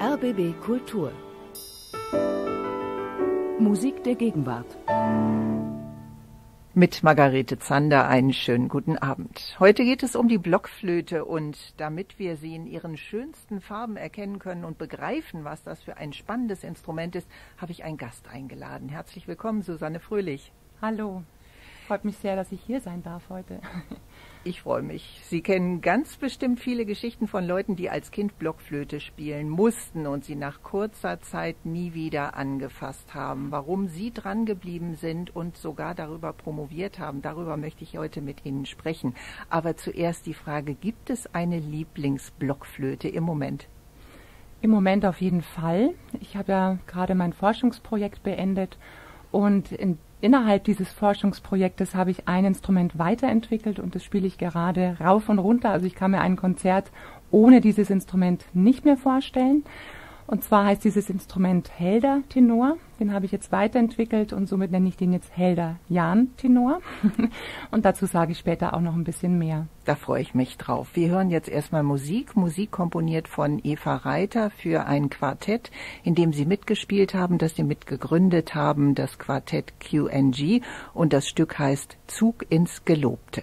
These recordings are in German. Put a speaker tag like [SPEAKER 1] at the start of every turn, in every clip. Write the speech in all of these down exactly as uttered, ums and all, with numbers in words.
[SPEAKER 1] R B B Kultur. Musik der Gegenwart.
[SPEAKER 2] Mit Margarete Zander einen schönen guten Abend. Heute geht es um die Blockflöte und damit wir sie in ihren schönsten Farben erkennen können und begreifen, was das für ein spannendes Instrument ist, habe ich einen Gast eingeladen. Herzlich willkommen, Susanne Fröhlich.
[SPEAKER 3] Hallo, freut mich sehr, dass ich hier sein darf heute.
[SPEAKER 2] Ich freue mich. Sie kennen ganz bestimmt viele Geschichten von Leuten, die als Kind Blockflöte spielen mussten und sie nach kurzer Zeit nie wieder angefasst haben. Warum Sie dran geblieben sind und sogar darüber promoviert haben, darüber möchte ich heute mit Ihnen sprechen. Aber zuerst die Frage, gibt es eine Lieblingsblockflöte im Moment?
[SPEAKER 3] Im Moment auf jeden Fall. Ich habe ja gerade mein Forschungsprojekt beendet und in Innerhalb dieses Forschungsprojektes habe ich ein Instrument weiterentwickelt und das spiele ich gerade rauf und runter. Also ich kann mir ein Konzert ohne dieses Instrument nicht mehr vorstellen. Und zwar heißt dieses Instrument Helder Tenor. Den habe ich jetzt weiterentwickelt und somit nenne ich den jetzt Helder Jan Tenor. Und dazu sage ich später auch noch ein bisschen mehr.
[SPEAKER 2] Da freue ich mich drauf. Wir hören jetzt erstmal Musik. Musik komponiert von Eva Reiter für ein Quartett, in dem Sie mitgespielt haben, das Sie mitgegründet haben, das Quartett Q N G. Und das Stück heißt Zug ins Gelobte.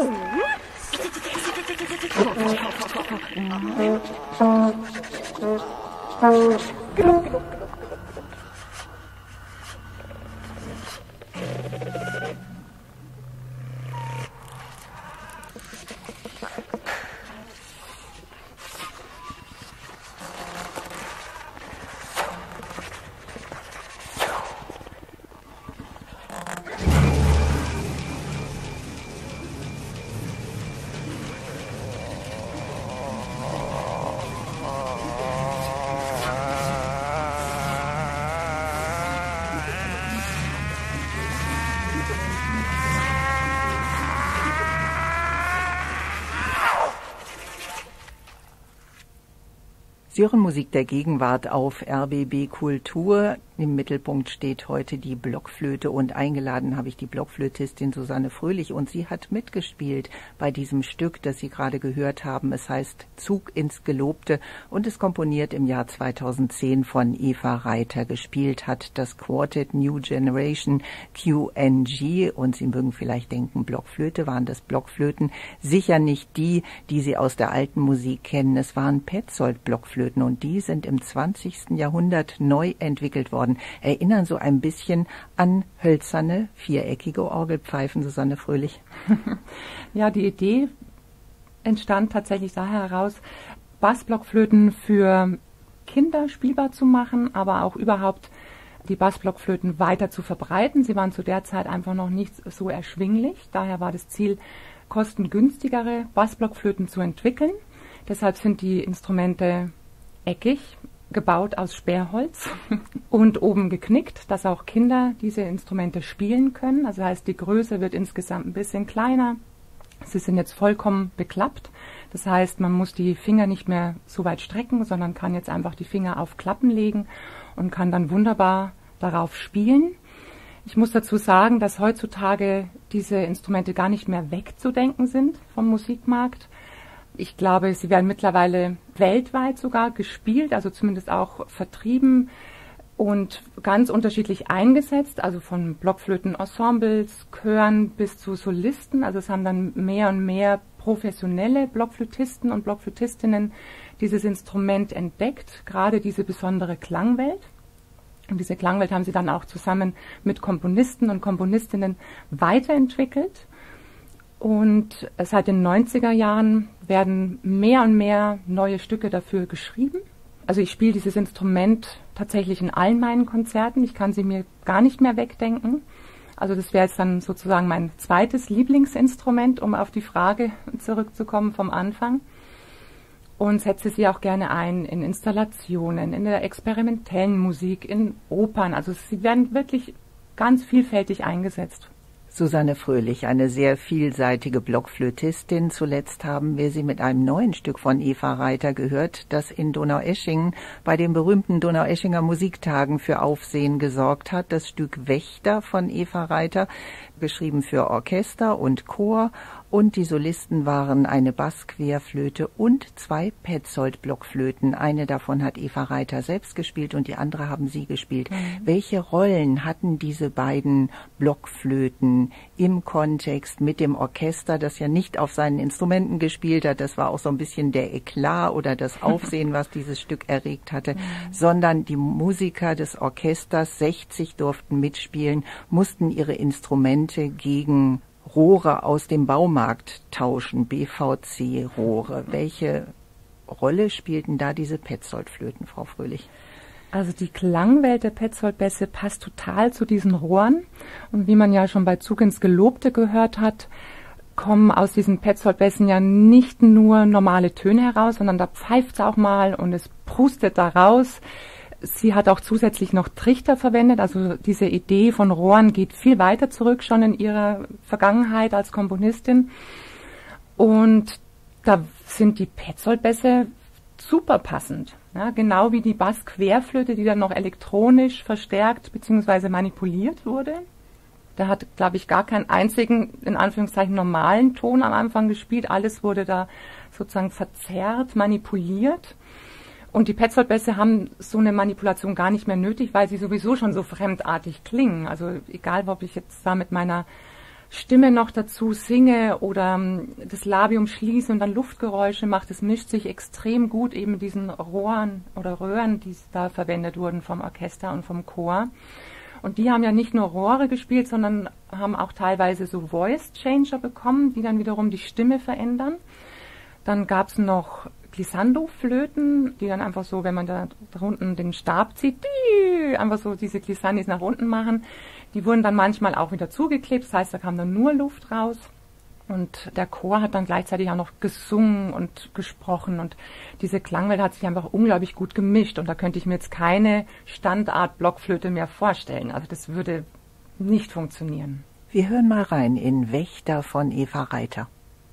[SPEAKER 2] Sie hören Musik der Gegenwart auf R B B Kultur. Im Mittelpunkt steht heute die Blockflöte und eingeladen habe ich die Blockflötistin Susanne Fröhlich und sie hat mitgespielt bei diesem Stück, das Sie gerade gehört haben. Es heißt Zug ins Gelobte und ist komponiert im Jahr zweitausendzehn von Eva Reiter. Gespielt hat das Quartet New Generation Q N G und Sie mögen vielleicht denken, Blockflöte, waren das Blockflöten? Sicher nicht die, die Sie aus der alten Musik kennen. Es waren Petzold-Blockflöten und die sind im zwanzigsten Jahrhundert neu entwickelt worden. Erinnern so ein bisschen an hölzerne, viereckige Orgelpfeifen, Susanne Fröhlich?
[SPEAKER 3] Ja, die Idee entstand tatsächlich daher heraus, Bassblockflöten für Kinder spielbar zu machen, aber auch überhaupt die Bassblockflöten weiter zu verbreiten. Sie waren zu der Zeit einfach noch nicht so erschwinglich. Daher war das Ziel, kostengünstigere Bassblockflöten zu entwickeln. Deshalb sind die Instrumente eckig, gebaut aus Sperrholz und oben geknickt, dass auch Kinder diese Instrumente spielen können. Also das heißt, die Größe wird insgesamt ein bisschen kleiner. Sie sind jetzt vollkommen beklappt. Das heißt, man muss die Finger nicht mehr so weit strecken, sondern kann jetzt einfach die Finger auf Klappen legen und kann dann wunderbar darauf spielen. Ich muss dazu sagen, dass heutzutage diese Instrumente gar nicht mehr wegzudenken sind vom Musikmarkt. Ich glaube, sie werden mittlerweile weltweit sogar gespielt, also zumindest auch vertrieben und ganz unterschiedlich eingesetzt, also von Blockflötenensembles, Chören bis zu Solisten. Also es haben dann mehr und mehr professionelle Blockflötisten und Blockflötistinnen dieses Instrument entdeckt, gerade diese besondere Klangwelt. Und diese Klangwelt haben sie dann auch zusammen mit Komponisten und Komponistinnen weiterentwickelt. Und seit den neunziger Jahren werden mehr und mehr neue Stücke dafür geschrieben. Also ich spiele dieses Instrument tatsächlich in allen meinen Konzerten. Ich kann sie mir gar nicht mehr wegdenken. Also das wäre jetzt dann sozusagen mein zweites Lieblingsinstrument, um auf die Frage zurückzukommen vom Anfang. Und setze sie auch gerne ein in Installationen, in der experimentellen Musik, in Opern. Also sie werden wirklich ganz vielfältig eingesetzt.
[SPEAKER 2] Susanne Fröhlich, eine sehr vielseitige Blockflötistin. Zuletzt haben wir sie mit einem neuen Stück von Eva Reiter gehört, das in Donaueschingen bei den berühmten Donaueschinger Musiktagen für Aufsehen gesorgt hat. Das Stück Wächter von Eva Reiter, geschrieben für Orchester und Chor. Und die Solisten waren eine Bassquerflöte und zwei Petzold-Blockflöten. Eine davon hat Eva Reiter selbst gespielt und die andere haben Sie gespielt. Mhm. Welche Rollen hatten diese beiden Blockflöten im Kontext mit dem Orchester, das ja nicht auf seinen Instrumenten gespielt hat? Das war auch so ein bisschen der Eklat oder das Aufsehen, was dieses Stück erregt hatte, mhm. sondern die Musiker des Orchesters, sechzig durften mitspielen, mussten ihre Instrumente gegen Rohre aus dem Baumarkt tauschen, B V C-Rohre. Welche Rolle spielten da diese Petzoldflöten, Frau Fröhlich?
[SPEAKER 3] Also die Klangwelt der Petzoldbässe passt total zu diesen Rohren. Und wie man ja schon bei Zug ins Gelobte gehört hat, kommen aus diesen Petzoldbässen ja nicht nur normale Töne heraus, sondern da pfeift es auch mal und es prustet da raus. Sie hat auch zusätzlich noch Trichter verwendet, also diese Idee von Rohren geht viel weiter zurück, schon in ihrer Vergangenheit als Komponistin. Und da sind die Petzoldbässe super passend, ja, genau wie die Bassquerflöte, die dann noch elektronisch verstärkt bzw. manipuliert wurde. Da hat, glaube ich, gar keinen einzigen, in Anführungszeichen, normalen Ton am Anfang gespielt. Alles wurde da sozusagen verzerrt, manipuliert. Und die Petzoldbässe haben so eine Manipulation gar nicht mehr nötig, weil sie sowieso schon so fremdartig klingen. Also egal, ob ich jetzt da mit meiner Stimme noch dazu singe oder um, das Labium schließe und dann Luftgeräusche mache, das mischt sich extrem gut eben mit diesen Rohren oder Röhren, die da verwendet wurden vom Orchester und vom Chor. Und die haben ja nicht nur Rohre gespielt, sondern haben auch teilweise so Voice Changer bekommen, die dann wiederum die Stimme verändern. Dann gab es noch Glissando-Flöten, die dann einfach so, wenn man da unten den Stab zieht, einfach so diese Glissandis nach unten machen. Die wurden dann manchmal auch wieder zugeklebt, das heißt, da kam dann nur Luft raus. Und der Chor hat dann gleichzeitig auch noch gesungen und gesprochen und diese Klangwelt hat sich einfach unglaublich gut gemischt und da könnte ich mir jetzt keine Standard-Blockflöte mehr vorstellen. Also das würde nicht funktionieren.
[SPEAKER 2] Wir hören mal rein in Wächter von Eva Reiter.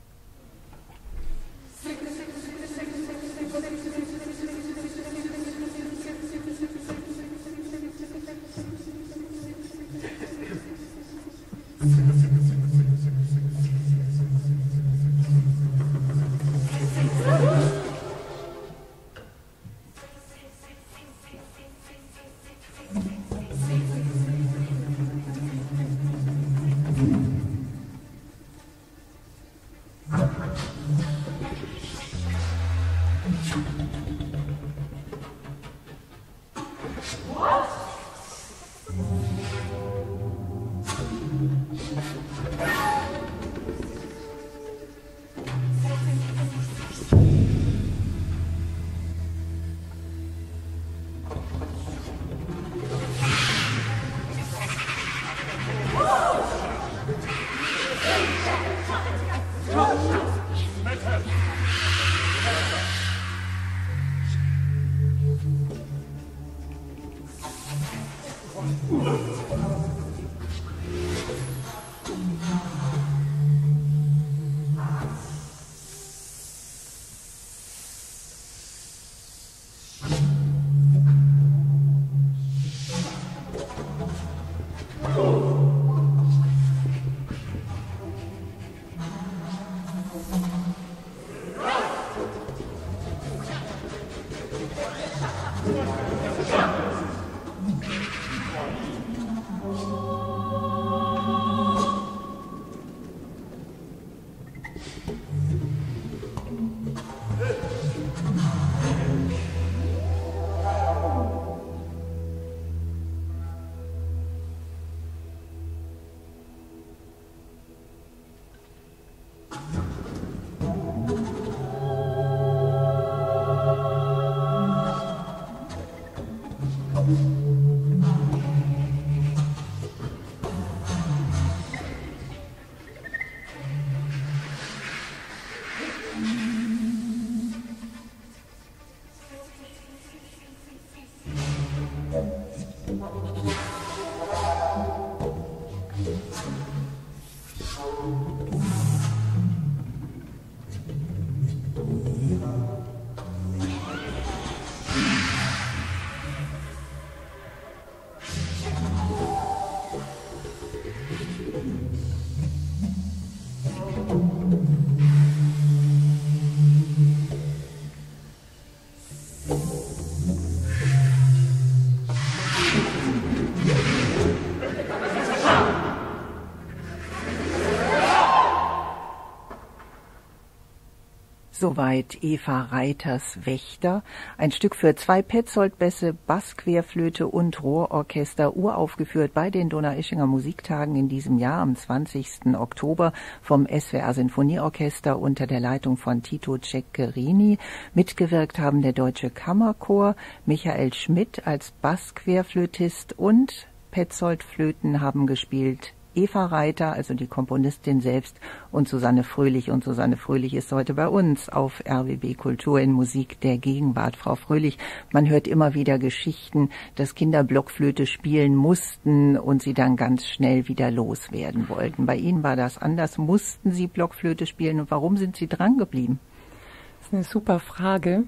[SPEAKER 2] Soweit Eva Reiters Wächter, ein Stück für zwei Petzoldbässe, Bassquerflöte und Rohrorchester, uraufgeführt bei den Donaueschinger Musiktagen in diesem Jahr am zwanzigsten Oktober vom S W R Sinfonieorchester unter der Leitung von Tito Ceccherini. Mitgewirkt haben der Deutsche Kammerchor, Michael Schmidt als Bassquerflötist und Petzoldflöten haben gespielt Eva Reiter, also die Komponistin selbst, und Susanne Fröhlich. Und Susanne Fröhlich ist heute bei uns auf R W B Kultur in Musik der Gegenwart. Frau Fröhlich, man hört immer wieder Geschichten, dass Kinder Blockflöte spielen mussten und sie dann ganz schnell wieder loswerden wollten. Bei Ihnen war das anders. Mussten Sie Blockflöte spielen und warum sind Sie dran geblieben?
[SPEAKER 3] Das ist eine super Frage.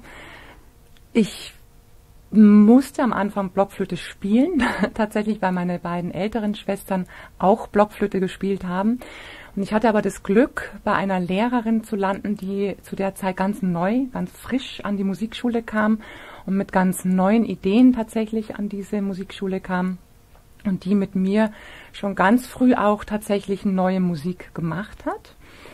[SPEAKER 3] Ich musste am Anfang Blockflöte spielen, tatsächlich, weil meine beiden älteren Schwestern auch Blockflöte gespielt haben. Und ich hatte aber das Glück, bei einer Lehrerin zu landen, die zu der Zeit ganz neu, ganz frisch an die Musikschule kam und mit ganz neuen Ideen tatsächlich an diese Musikschule kam. und die mit mir schon ganz früh auch tatsächlich neue Musik gemacht hat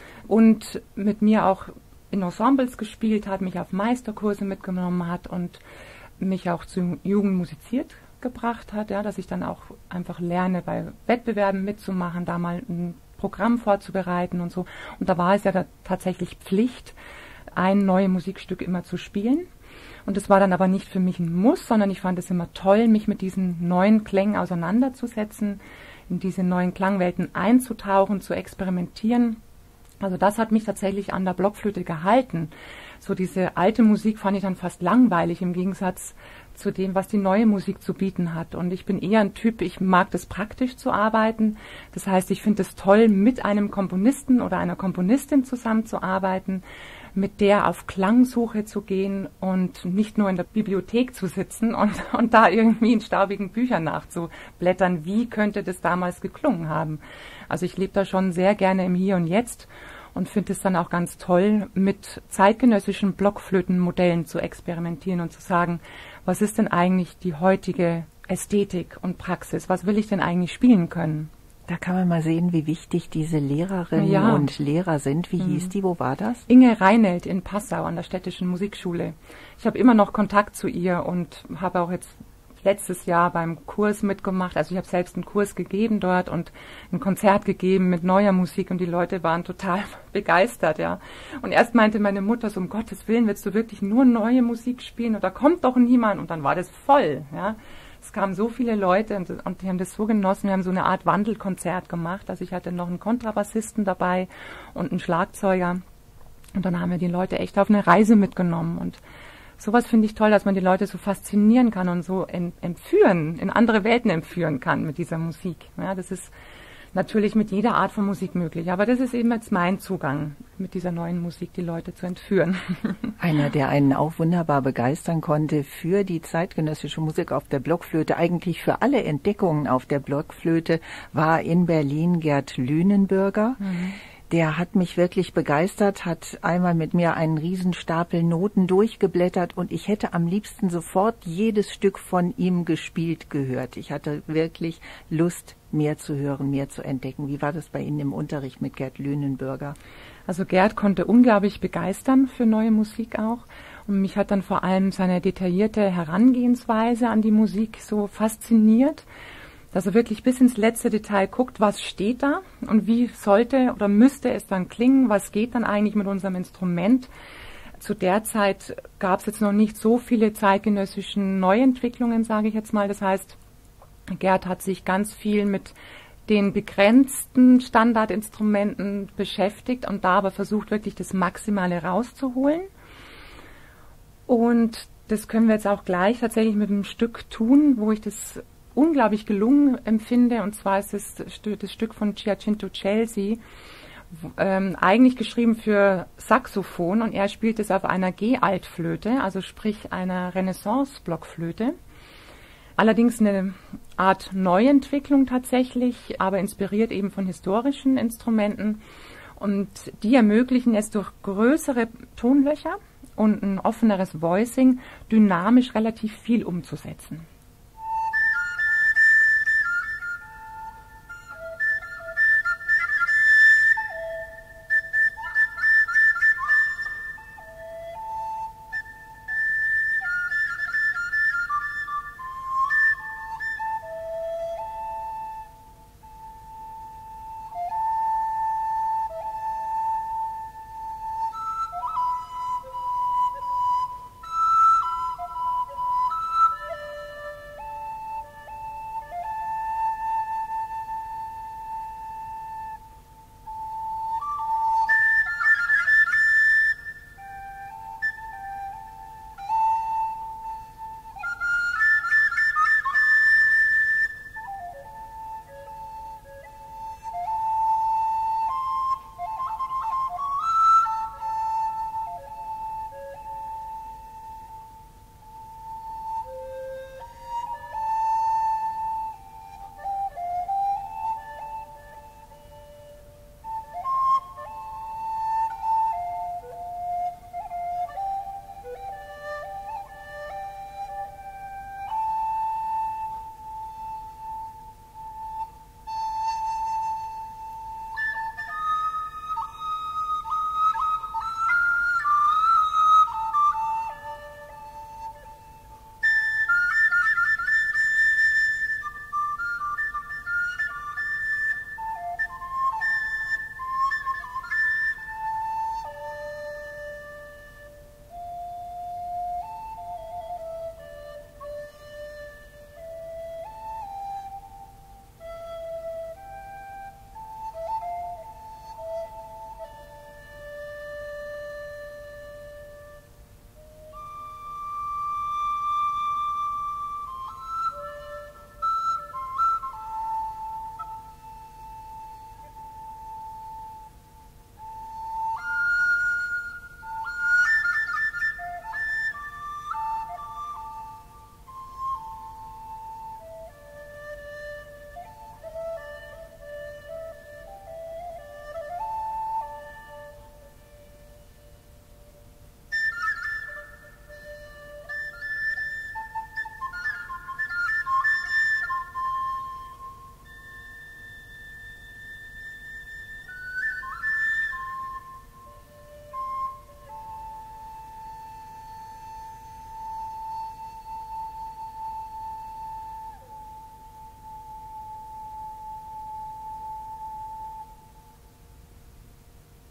[SPEAKER 3] und mit mir auch in Ensembles gespielt hat, mich auf Meisterkurse mitgenommen hat und mich auch zu Jugend musiziert gebracht hat, ja, dass ich dann auch einfach lerne, bei Wettbewerben mitzumachen, da mal ein Programm vorzubereiten und so. Und da war es ja da tatsächlich Pflicht, ein neues Musikstück immer zu spielen. Und das war dann aber nicht für mich ein Muss, sondern ich fand es immer toll, mich mit diesen neuen Klängen auseinanderzusetzen, in diese neuen Klangwelten einzutauchen, zu experimentieren. Also das hat mich tatsächlich an der Blockflöte gehalten. So diese alte Musik fand ich dann fast langweilig im Gegensatz zu dem, was die neue Musik zu bieten hat. Und ich bin eher ein Typ, ich mag das praktisch zu arbeiten. Das heißt, ich finde es toll, mit einem Komponisten oder einer Komponistin zusammenzuarbeiten, mit der auf Klangsuche zu gehen und nicht nur in der Bibliothek zu sitzen und, und da irgendwie in staubigen Büchern nachzublättern, wie könnte das damals geklungen haben. Also ich lebe da schon sehr gerne im Hier und Jetzt und finde es dann auch ganz toll, mit zeitgenössischen Blockflötenmodellen zu experimentieren und zu sagen, was ist denn eigentlich die heutige Ästhetik und Praxis? Was will ich denn eigentlich spielen können?
[SPEAKER 2] Da kann man mal sehen, wie wichtig diese Lehrerinnen
[SPEAKER 3] ja.
[SPEAKER 2] und Lehrer sind. Wie mhm. hieß die? Wo war das?
[SPEAKER 3] Inge Reinelt in Passau an der Städtischen Musikschule. Ich habe immer noch Kontakt zu ihr und habe auch jetzt letztes Jahr beim Kurs mitgemacht. Also ich habe selbst einen Kurs gegeben dort und ein Konzert gegeben mit neuer Musik und die Leute waren total begeistert, ja. Und erst meinte meine Mutter so, um Gottes Willen, willst du wirklich nur neue Musik spielen oder kommt doch niemand? Und dann war das voll, ja. Es kamen so viele Leute und, und die haben das so genossen. Wir haben so eine Art Wandelkonzert gemacht. Also ich hatte noch einen Kontrabassisten dabei und einen Schlagzeuger. Und dann haben wir die Leute echt auf eine Reise mitgenommen. Und sowas finde ich toll, dass man die Leute so faszinieren kann und so en- entführen, in andere Welten entführen kann mit dieser Musik. Ja, das ist natürlich mit jeder Art von Musik möglich. Aber das ist eben jetzt mein Zugang, mit dieser neuen Musik die Leute zu entführen.
[SPEAKER 2] Einer, der einen auch wunderbar begeistern konnte für die zeitgenössische Musik auf der Blockflöte, eigentlich für alle Entdeckungen auf der Blockflöte, war in Berlin Gerd Lünenbürger. Mhm. Der hat mich wirklich begeistert, hat einmal mit mir einen Riesenstapel Noten durchgeblättert und ich hätte am liebsten sofort jedes Stück von ihm gespielt gehört. Ich hatte wirklich Lust, mehr zu hören, mehr zu entdecken. Wie war das bei Ihnen im Unterricht mit Gerd Lünenbürger?
[SPEAKER 3] Also Gerd konnte unglaublich begeistern für neue Musik auch. Und mich hat dann vor allem seine detaillierte Herangehensweise an die Musik so fasziniert, dass er wirklich bis ins letzte Detail guckt, was steht da und wie sollte oder müsste es dann klingen, was geht dann eigentlich mit unserem Instrument. Zu der Zeit gab es jetzt noch nicht so viele zeitgenössischen Neuentwicklungen, sage ich jetzt mal. Das heißt, Gerd hat sich ganz viel mit den begrenzten Standardinstrumenten beschäftigt und da aber versucht, wirklich das Maximale rauszuholen. Und das können wir jetzt auch gleich tatsächlich mit einem Stück tun, wo ich das unglaublich gelungen empfinde, und zwar ist es das Stück von Giacinto Chelsea, ähm, eigentlich geschrieben für Saxophon, und er spielt es auf einer G-Altflöte, also sprich einer Renaissance-Blockflöte. Allerdings eine Art Neuentwicklung tatsächlich, aber inspiriert eben von historischen Instrumenten, und die ermöglichen es durch größere Tonlöcher und ein offeneres Voicing dynamisch relativ viel umzusetzen.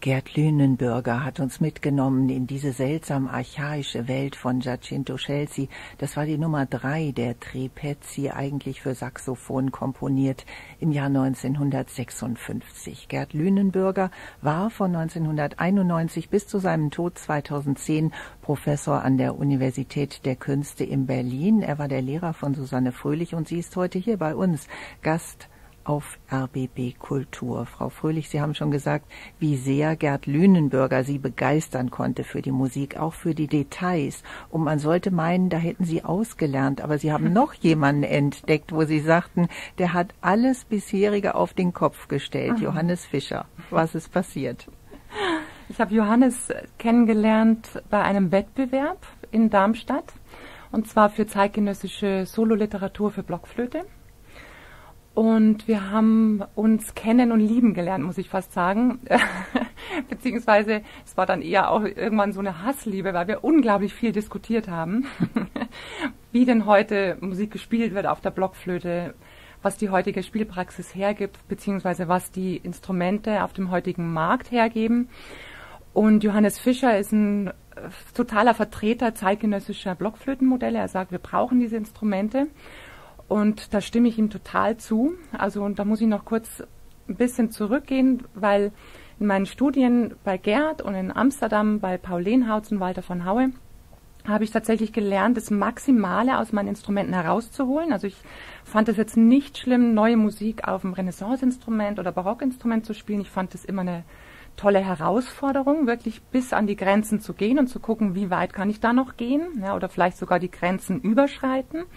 [SPEAKER 2] Gerd Lünenbürger hat uns mitgenommen in diese seltsam archaische Welt von Giacinto Scelsi. Das war die Nummer drei der Tripezzi, eigentlich für Saxophon komponiert, im Jahr neunzehnhundertsechsundfünfzig. Gerd Lünenbürger war von neunzehnhunderteinundneunzig bis zu seinem Tod zweitausendzehn Professor an der Universität der Künste in Berlin. Er war der Lehrer von Susanne Fröhlich und sie ist heute hier bei uns Gast auf R B B Kultur. Frau Fröhlich, Sie haben schon gesagt, wie sehr Gerd Lünenbürger Sie begeistern konnte für die Musik, auch für die Details. Und man sollte meinen, da hätten Sie ausgelernt, aber Sie haben noch jemanden entdeckt, wo Sie sagten, der hat alles bisherige auf den Kopf gestellt, Aha. Johannes Fischer. Was ist passiert?
[SPEAKER 3] Ich habe Johannes kennengelernt bei einem Wettbewerb in Darmstadt, und zwar für zeitgenössische Sololiteratur für Blockflöte. Und wir haben uns kennen und lieben gelernt, muss ich fast sagen. Beziehungsweise es war dann eher auch irgendwann so eine Hassliebe, weil wir unglaublich viel diskutiert haben, wie denn heute Musik gespielt wird auf der Blockflöte, was die heutige Spielpraxis hergibt, beziehungsweise was die Instrumente auf dem heutigen Markt hergeben. Und Johannes Fischer ist ein totaler Vertreter zeitgenössischer Blockflötenmodelle. Er sagt, wir brauchen diese Instrumente. Und da stimme ich ihm total zu. Also, und da muss ich noch kurz ein bisschen zurückgehen, weil in meinen Studien bei Gerd und in Amsterdam bei Paul Leenhauts und Walter von Haue habe ich tatsächlich gelernt, das Maximale aus meinen Instrumenten herauszuholen. Also ich fand es jetzt nicht schlimm, neue Musik auf einem Renaissance-Instrument oder Barockinstrument zu spielen. Ich fand es immer eine tolle Herausforderung, wirklich bis an die Grenzen zu gehen und zu gucken, wie weit kann ich da noch gehen, ja, oder vielleicht sogar die Grenzen überschreiten.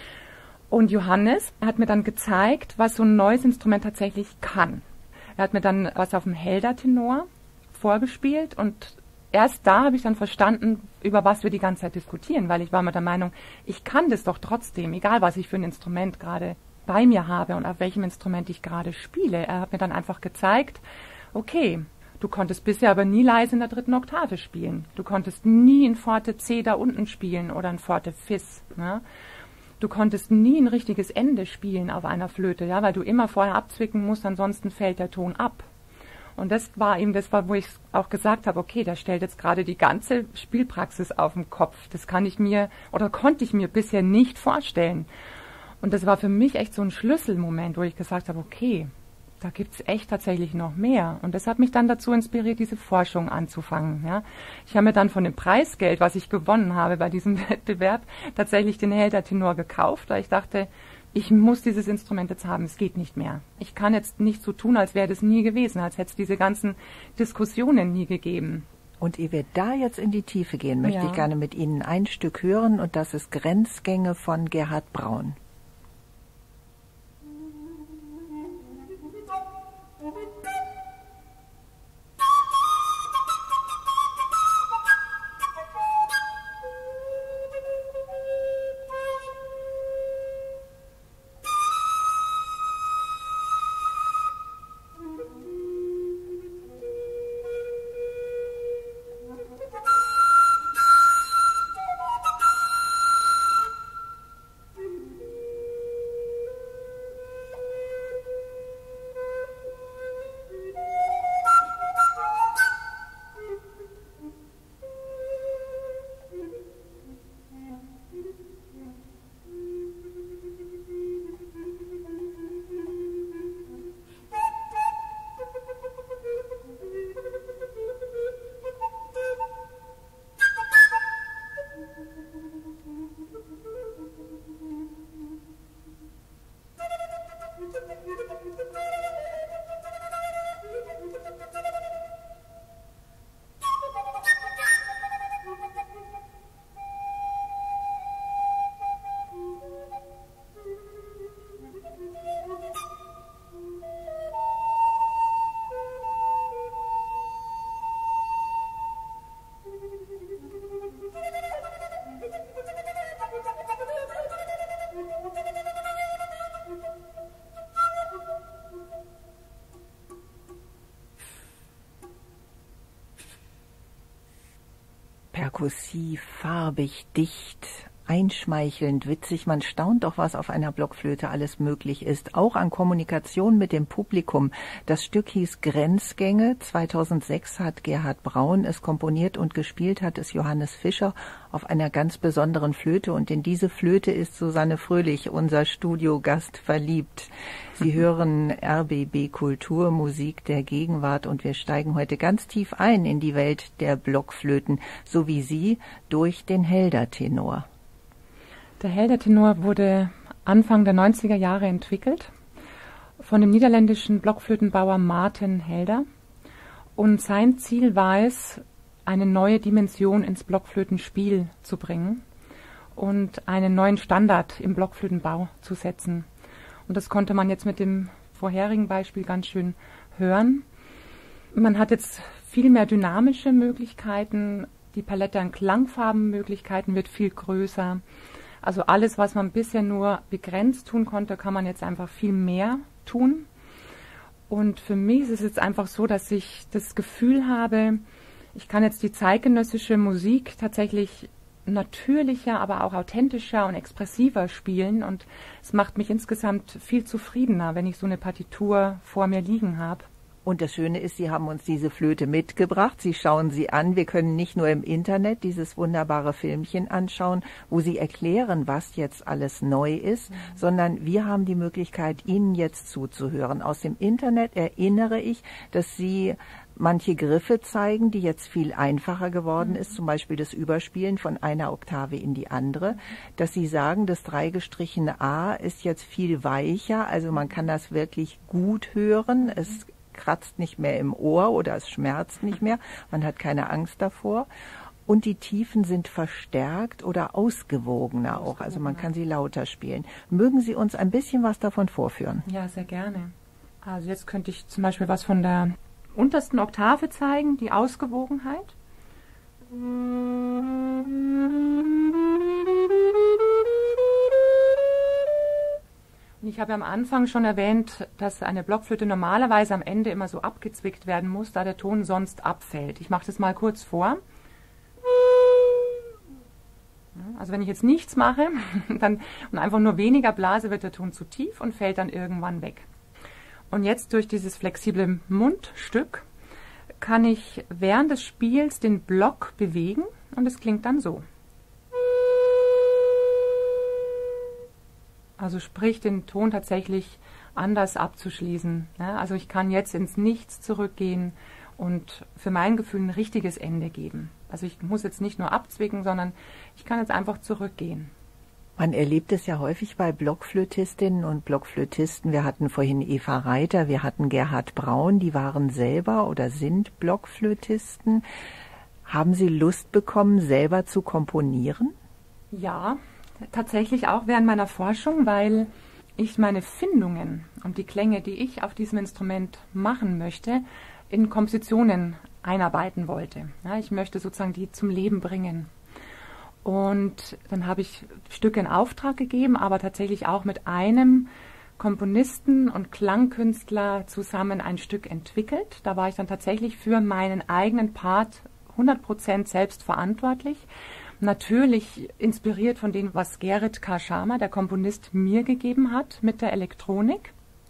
[SPEAKER 3] Und Johannes hat mir dann gezeigt, was so ein neues Instrument tatsächlich kann. Er hat mir dann was auf dem Helder-Tenor vorgespielt und erst da habe ich dann verstanden, über was wir die ganze Zeit diskutieren, weil ich war mir der Meinung, ich kann das doch trotzdem, egal was ich für ein Instrument gerade bei mir habe und auf welchem Instrument ich gerade spiele. Er hat mir dann einfach gezeigt, okay, du konntest bisher aber nie leise in der dritten Oktave spielen. Du konntest nie ein Forte C da unten spielen oder ein Forte Fis, ne? Du konntest nie ein richtiges Ende spielen auf einer Flöte, ja, weil du immer vorher abzwicken musst, ansonsten fällt der Ton ab. Und das war ihm, das war, wo ich auch gesagt habe, okay, der stellt jetzt gerade die ganze Spielpraxis auf den Kopf. Das kann ich mir oder konnte ich mir bisher nicht vorstellen. Und das war für mich echt so ein Schlüsselmoment, wo ich gesagt habe, okay, da gibt's echt tatsächlich noch mehr. Und das hat mich dann dazu inspiriert, diese Forschung anzufangen. Ja. Ich habe mir dann von dem Preisgeld, was ich gewonnen habe bei diesem Wettbewerb, tatsächlich den Helder-Tenor gekauft, weil ich dachte, ich muss dieses Instrument jetzt haben, es geht nicht mehr. Ich kann jetzt nicht so tun, als wäre das nie gewesen, als hätte es diese ganzen Diskussionen nie gegeben.
[SPEAKER 2] Und ehe wir da jetzt in die Tiefe gehen, möchte
[SPEAKER 3] Ja.
[SPEAKER 2] ich gerne mit Ihnen ein Stück hören, und das ist Grenzgänge von Gerhard Braun. Perkussiv, farbig, dicht, einschmeichelnd, witzig. Man staunt doch, was auf einer Blockflöte alles möglich ist. Auch an Kommunikation mit dem Publikum. Das Stück hieß Grenzgänge. zweitausendsechs hat Gerhard Braun es komponiert und gespielt hat es Johannes Fischer auf einer ganz besonderen Flöte. Und in diese Flöte ist Susanne Fröhlich, unser Studiogast, verliebt. Sie hören R B B Kultur, Musik der Gegenwart, und wir steigen heute ganz tief ein in die Welt der Blockflöten, so wie Sie durch den Helder-Tenor.
[SPEAKER 3] Der Helder-Tenor wurde Anfang der neunziger Jahre entwickelt von dem niederländischen Blockflötenbauer Maarten Helder. Und sein Ziel war es, eine neue Dimension ins Blockflötenspiel zu bringen und einen neuen Standard im Blockflötenbau zu setzen. Und das konnte man jetzt mit dem vorherigen Beispiel ganz schön hören. Man hat jetzt viel mehr dynamische Möglichkeiten. Die Palette an Klangfarbenmöglichkeiten wird viel größer. Also alles, was man bisher nur begrenzt tun konnte, kann man jetzt einfach viel mehr tun. Und für mich ist es jetzt einfach so, dass ich das Gefühl habe, ich kann jetzt die zeitgenössische Musik tatsächlich natürlicher, aber auch authentischer und expressiver spielen. Und es macht mich insgesamt viel zufriedener, wenn ich so eine Partitur vor mir liegen habe.
[SPEAKER 2] Und das Schöne ist, Sie haben uns diese Flöte mitgebracht. Sie schauen sie an. Wir können nicht nur im Internet dieses wunderbare Filmchen anschauen, wo Sie erklären, was jetzt alles neu ist, mhm. sondern wir haben die Möglichkeit, Ihnen jetzt zuzuhören. Aus dem Internet erinnere ich, dass Sie manche Griffe zeigen, die jetzt viel einfacher geworden mhm. ist, zum Beispiel das Überspielen von einer Oktave in die andere, dass Sie sagen, das dreigestrichene A ist jetzt viel weicher, also man kann das wirklich gut hören. Es kratzt nicht mehr im Ohr oder es schmerzt nicht mehr, man hat keine Angst davor. Und die Tiefen sind verstärkt oder ausgewogener auch, also man kann sie lauter spielen. Mögen Sie uns ein bisschen was davon vorführen?
[SPEAKER 3] Ja, sehr gerne. Also jetzt könnte ich zum Beispiel was von der untersten Oktave zeigen, die Ausgewogenheit. Ich habe am Anfang schon erwähnt, dass eine Blockflöte normalerweise am Ende immer so abgezwickt werden muss, da der Ton sonst abfällt. Ich mache das mal kurz vor. Also wenn ich jetzt nichts mache dann, und einfach nur weniger blase, wird der Ton zu tief und fällt dann irgendwann weg. Und jetzt durch dieses flexible Mundstück kann ich während des Spiels den Block bewegen und es klingt dann so. Also sprich, den Ton tatsächlich anders abzuschließen. Ja, also ich kann jetzt ins Nichts zurückgehen und für mein Gefühl ein richtiges Ende geben. Also ich muss jetzt nicht nur abzwicken, sondern ich kann jetzt einfach zurückgehen.
[SPEAKER 2] Man erlebt es ja häufig bei Blockflötistinnen und Blockflötisten. Wir hatten vorhin Eva Reiter, wir hatten Gerhard Braun, die waren selber oder sind Blockflötisten. Haben Sie Lust bekommen, selber zu komponieren?
[SPEAKER 3] Ja, tatsächlich auch während meiner Forschung, weil ich meine Findungen und die Klänge, die ich auf diesem Instrument machen möchte, in Kompositionen einarbeiten wollte. Ja, ich möchte sozusagen die zum Leben bringen. Und dann habe ich Stücke in Auftrag gegeben, aber tatsächlich auch mit einem Komponisten und Klangkünstler zusammen ein Stück entwickelt. Da war ich dann tatsächlich für meinen eigenen Part hundert Prozent selbst verantwortlich. Natürlich inspiriert von dem, was Gerrit K. Sharma, der Komponist, mir gegeben hat mit der Elektronik.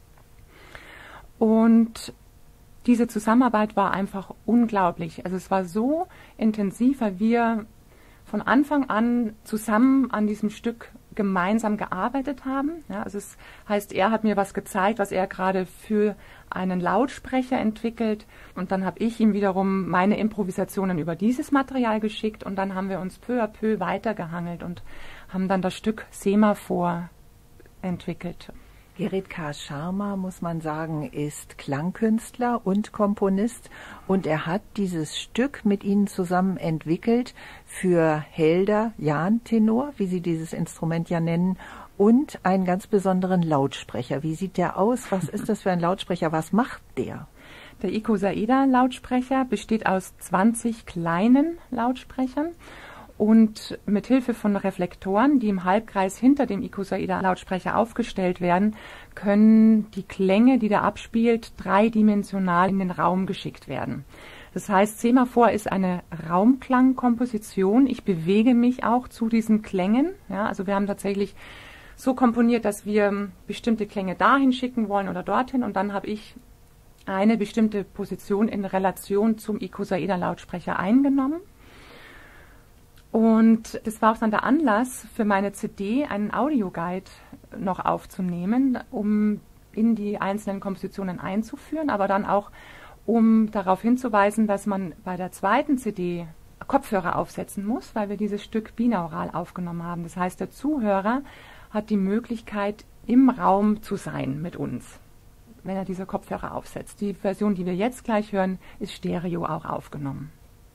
[SPEAKER 3] Und diese Zusammenarbeit war einfach unglaublich. Also es war so intensiv, weil wir von Anfang an zusammen an diesem Stück gemeinsam gearbeitet haben. Ja, also es heißt, er hat mir was gezeigt, was er gerade für einen Lautsprecher entwickelt, und dann habe ich ihm wiederum meine Improvisationen über dieses Material geschickt, und dann haben wir uns peu à peu weitergehangelt und haben dann das Stück Semaphor entwickelt.
[SPEAKER 2] Gerrit K. Sharma, muss man sagen, ist Klangkünstler und Komponist, und er hat dieses Stück mit Ihnen zusammen entwickelt für Helder, Jan-Tenor, wie Sie dieses Instrument ja nennen, und einen ganz besonderen Lautsprecher. Wie sieht der aus? Was ist das für ein Lautsprecher? Was macht der?
[SPEAKER 3] Der Ikosaeda-Lautsprecher besteht aus zwanzig kleinen Lautsprechern. Und mit Hilfe von Reflektoren, die im Halbkreis hinter dem Ikosaeda-Lautsprecher aufgestellt werden, können die Klänge, die der abspielt, dreidimensional in den Raum geschickt werden. Das heißt, Semaphor ist eine Raumklangkomposition. Ich bewege mich auch zu diesen Klängen. Ja, also wir haben tatsächlich so komponiert, dass wir bestimmte Klänge dahin schicken wollen oder dorthin. Und dann habe ich eine bestimmte Position in Relation zum Icosaeder-Lautsprecher eingenommen. Und das war auch dann der Anlass für meine C D, einen Audioguide noch aufzunehmen, um in die einzelnen Kompositionen einzuführen, aber dann auch, um darauf hinzuweisen, dass man bei der zweiten C D Kopfhörer aufsetzen muss, weil wir dieses Stück binaural aufgenommen haben. Das heißt, der Zuhörer hat die Möglichkeit, im Raum zu sein mit uns, wenn er diese Kopfhörer aufsetzt. Die Version, die wir jetzt gleich hören, ist stereo auch aufgenommen.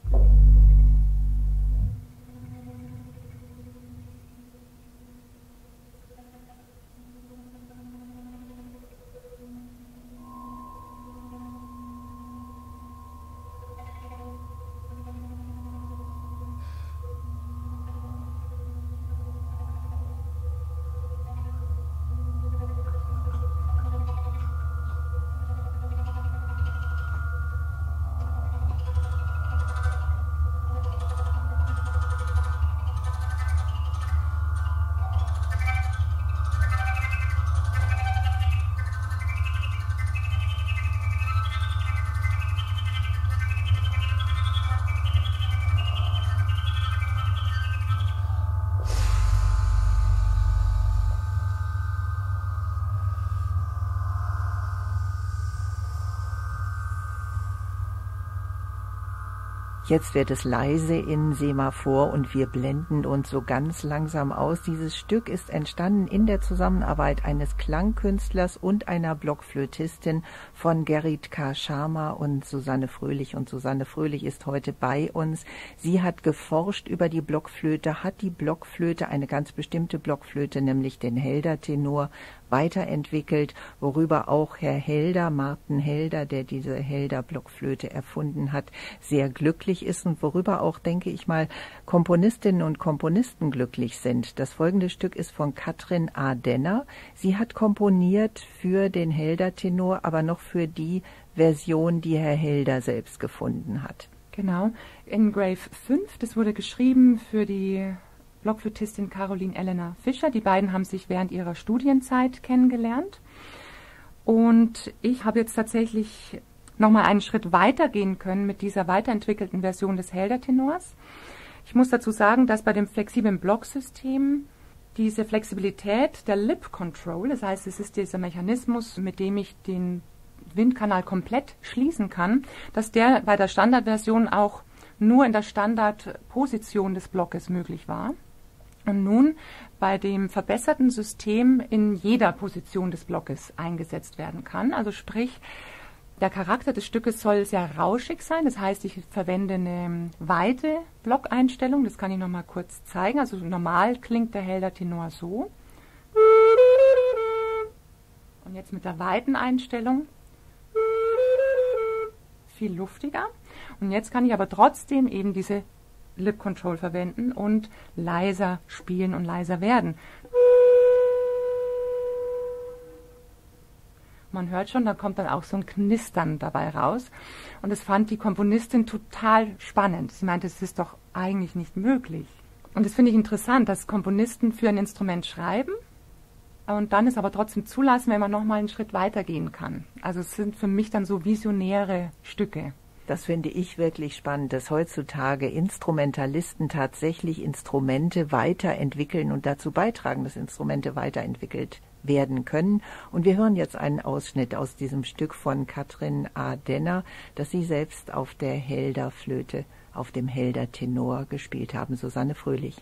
[SPEAKER 2] Jetzt wird es leise in Semaphor und wir blenden uns so ganz langsam aus. Dieses Stück ist entstanden in der Zusammenarbeit eines Klangkünstlers und einer Blockflötistin von Gerrit K. Sharma und Susanne Fröhlich. Und Susanne Fröhlich ist heute bei uns. Sie hat geforscht über die Blockflöte, hat die Blockflöte, eine ganz bestimmte Blockflöte, nämlich den Helder-Tenor, weiterentwickelt, worüber auch Herr Helder, Martin Helder, der diese Helder-Blockflöte erfunden hat, sehr glücklich ist und worüber auch, denke ich mal, Komponistinnen und Komponisten glücklich sind. Das folgende Stück ist von Katrin A. Denner. Sie hat komponiert für den Helder-Tenor, aber noch für die Version, die Herr Helder selbst gefunden hat.
[SPEAKER 3] Genau, in Grave fünf, das wurde geschrieben für die Blockflötistin Caroline Elena Fischer. Die beiden haben sich während ihrer Studienzeit kennengelernt. Und ich habe jetzt tatsächlich nochmal einen Schritt weiter gehen können mit dieser weiterentwickelten Version des Helder-Tenors. Ich muss dazu sagen, dass bei dem flexiblen Blocksystem diese Flexibilität der Lip Control, das heißt, es ist dieser Mechanismus, mit dem ich den Windkanal komplett schließen kann, dass der bei der Standardversion auch nur in der Standardposition des Blockes möglich war. Und nun bei dem verbesserten System in jeder Position des Blockes eingesetzt werden kann. Also sprich, der Charakter des Stückes soll sehr rauschig sein. Das heißt, ich verwende eine weite Blockeinstellung. Das kann ich nochmal kurz zeigen. Also normal klingt der Helder-Tenor so. Und jetzt mit der weiten Einstellung viel luftiger. Und jetzt kann ich aber trotzdem eben diese Lip Control verwenden und leiser spielen und leiser werden. Man hört schon, da kommt dann auch so ein Knistern dabei raus. Und das fand die Komponistin total spannend. Sie meinte, es ist doch eigentlich nicht möglich. Und das finde ich interessant, dass Komponisten für ein Instrument schreiben und dann es aber trotzdem zulassen, wenn man nochmal einen Schritt weiter gehen kann. Also es sind für mich dann so visionäre Stücke.
[SPEAKER 2] Das finde ich wirklich spannend, dass heutzutage Instrumentalisten tatsächlich Instrumente weiterentwickeln und dazu beitragen, dass Instrumente weiterentwickelt werden können. Und wir hören jetzt einen Ausschnitt aus diesem Stück von Katrin A. Denner, das sie selbst auf der Helder-Flöte, auf dem Helder-Tenor gespielt haben. Susanne Fröhlich.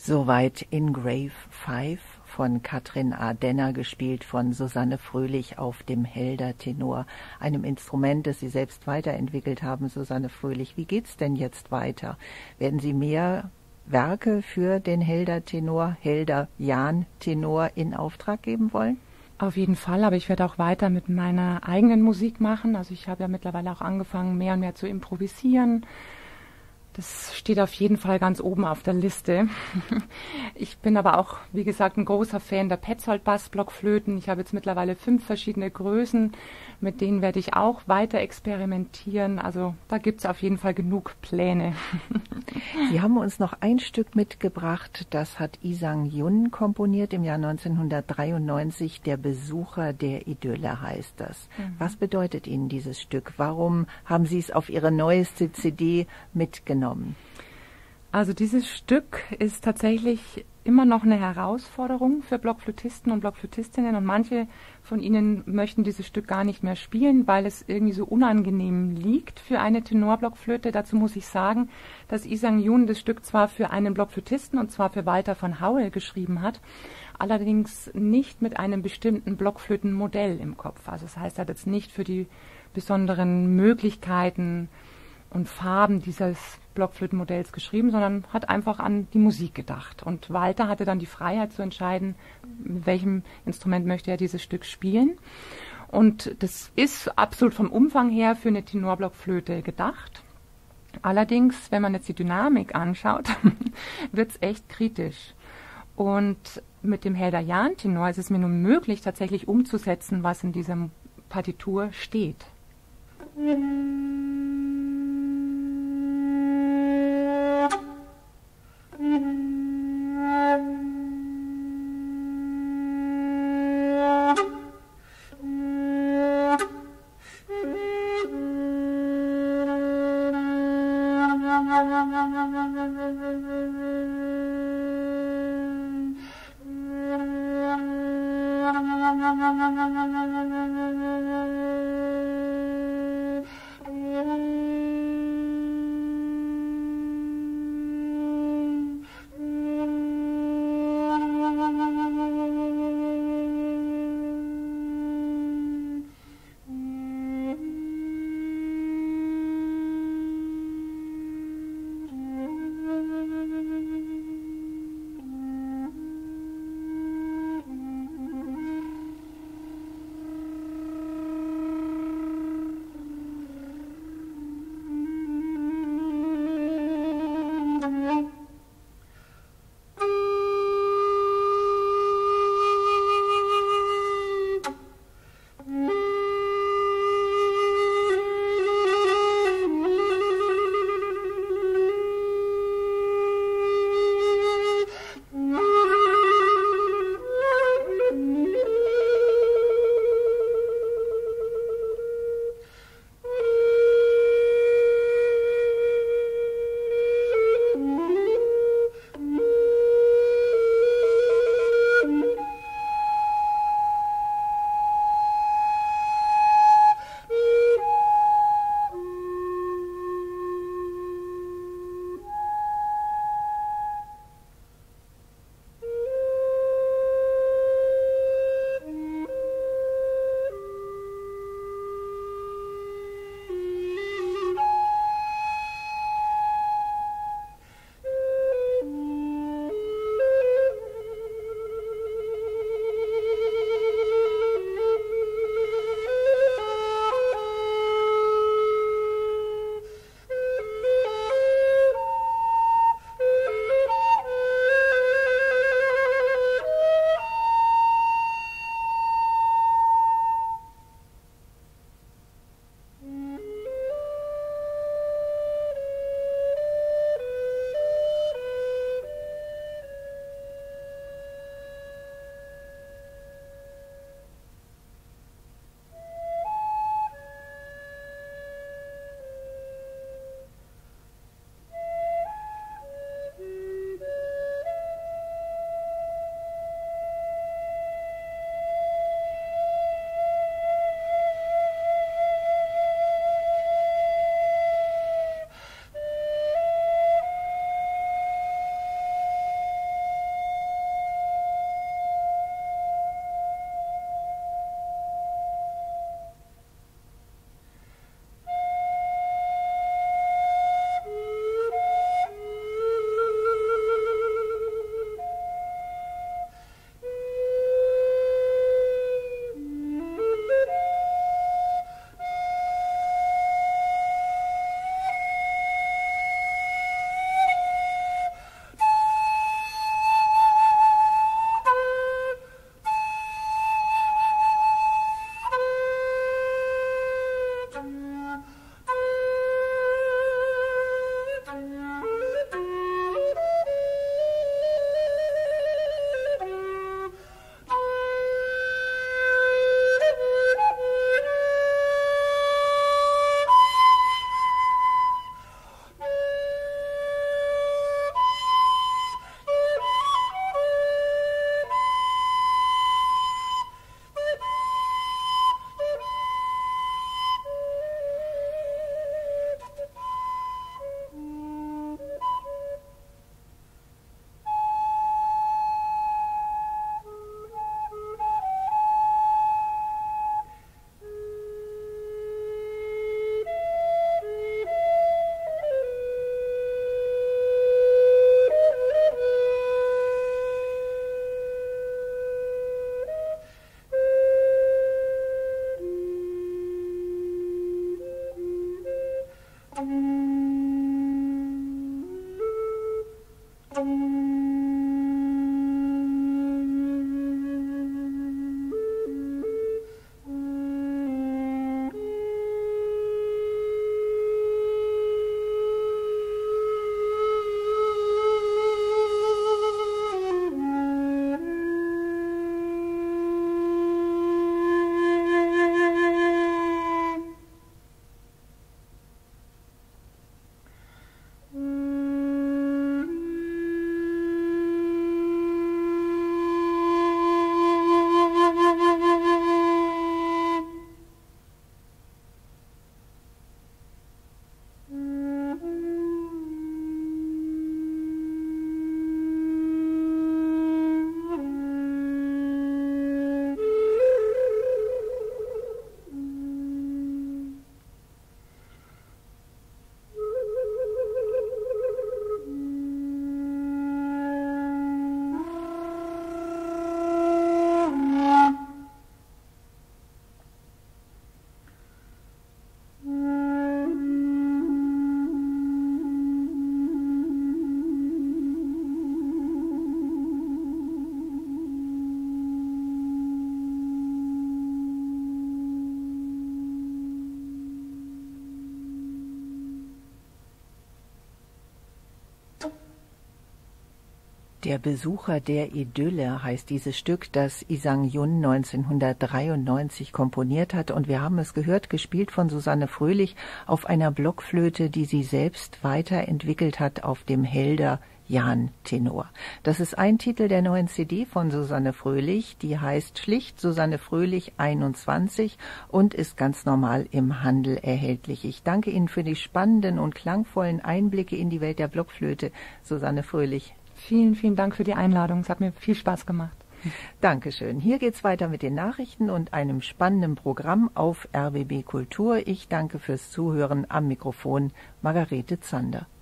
[SPEAKER 2] Soweit In Grave Five von Katrin A. Denner, gespielt von Susanne Fröhlich auf dem Helder Tenor, einem Instrument, das Sie selbst weiterentwickelt haben, Susanne Fröhlich. Wie geht's denn jetzt weiter? Werden Sie mehr Werke für den Helder Tenor, Helder Jan Tenor in Auftrag geben wollen?
[SPEAKER 3] Auf jeden Fall, aber ich werde auch weiter mit meiner eigenen Musik machen. Also ich habe ja mittlerweile auch angefangen, mehr und mehr zu improvisieren. Das steht auf jeden Fall ganz oben auf der Liste. Ich bin aber auch, wie gesagt, ein großer Fan der Petzold-Bassblockflöten. Ich habe jetzt mittlerweile fünf verschiedene Größen, mit denen werde ich auch weiter experimentieren. Also da gibt es auf jeden Fall genug Pläne.
[SPEAKER 2] Sie haben uns noch ein Stück mitgebracht, das hat Lee Sang-Yun komponiert im Jahr neunzehnhundertdreiundneunzig. Der Besucher der Idylle heißt das. Mhm. Was bedeutet Ihnen dieses Stück? Warum haben Sie es auf Ihre neueste C D mitgenommen?
[SPEAKER 3] Also dieses Stück ist tatsächlich immer noch eine Herausforderung für Blockflötisten und Blockflötistinnen, und manche von ihnen möchten dieses Stück gar nicht mehr spielen, weil es irgendwie so unangenehm liegt für eine Tenorblockflöte. Dazu muss ich sagen, dass Lee Sang-Yun das Stück zwar für einen Blockflötisten, und zwar für Walter von Howell, geschrieben hat, allerdings nicht mit einem bestimmten Blockflötenmodell im Kopf. Also das heißt, er hat jetzt nicht für die besonderen Möglichkeiten und Farben dieses Blockflötenmodells geschrieben, sondern hat einfach an die Musik gedacht. Und Walter hatte dann die Freiheit zu entscheiden, mit welchem Instrument möchte er dieses Stück spielen. Und das ist absolut vom Umfang her für eine Tenorblockflöte gedacht. Allerdings, wenn man jetzt die Dynamik anschaut, wird es echt kritisch. Und mit dem Helder Jan Tenor ist es mir nun möglich, tatsächlich umzusetzen, was in dieser Partitur steht.
[SPEAKER 2] Der Besucher der Idylle heißt dieses Stück, das Lee Sang-jun neunzehnhundertdreiundneunzig komponiert hat. Und wir haben es gehört, gespielt von Susanne Fröhlich auf einer Blockflöte, die sie selbst weiterentwickelt hat auf dem Helder Jan-Tenor. Das ist ein Titel der neuen C D von Susanne Fröhlich. Die heißt schlicht Susanne Fröhlich einundzwanzig und ist ganz normal im Handel erhältlich. Ich danke Ihnen für die spannenden und klangvollen Einblicke in die Welt der Blockflöte, Susanne Fröhlich.
[SPEAKER 3] Vielen, vielen Dank für die Einladung. Es hat mir viel Spaß gemacht.
[SPEAKER 2] Dankeschön. Hier geht's weiter mit den Nachrichten und einem spannenden Programm auf R B B Kultur. Ich danke fürs Zuhören. Am Mikrofon Margarete Zander.